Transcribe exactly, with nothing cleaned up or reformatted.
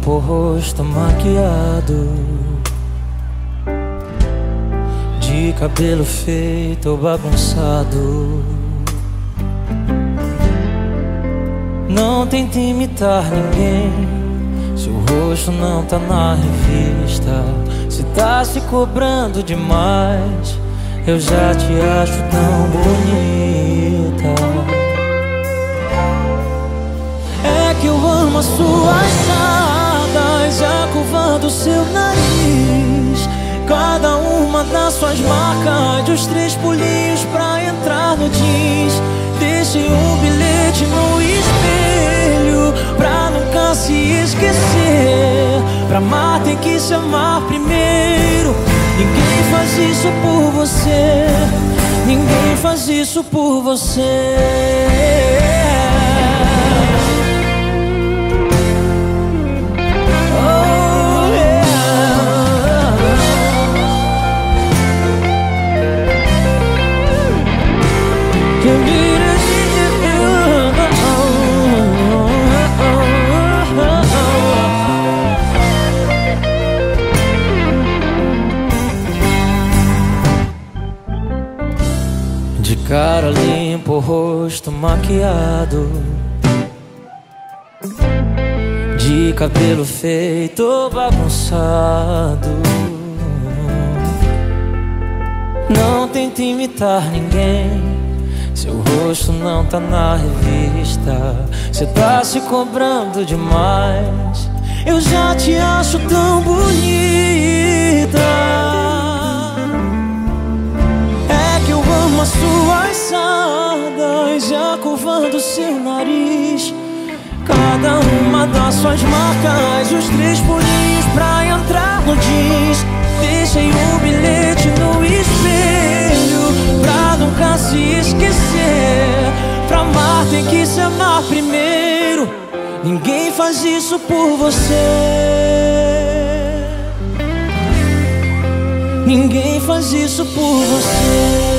limpo, o rosto maquiado, de cabelo feito ou bagunçado. Não tente imitar ninguém, seu rosto não tá na revista. Se tá se cobrando demais, eu já te acho tão bonita. É que eu amo as suas sardas, a curva do seu nariz, cada uma das suas marcas, os três pulinhos pra entrar no jeans. Deixei um bilhete no espelho pra nunca se esquecer. Pra amar tem que se amar primeiro. Ninguém faz isso por você, ninguém faz isso por você. De cara limpa, o rosto maquiado, de cabelo feito bagunçado. Não tente imitar ninguém, seu rosto não tá na revista. Cê tá se cobrando demais, eu já te acho tão bonita. As suas sardas, a curva do seu nariz, cada uma das suas marcas, os três pulinhos pra entrar no jeans. Deixei um bilhete no espelho pra nunca se esquecer. Pra amar tem que se amar primeiro. Ninguém faz isso por você, ninguém faz isso por você.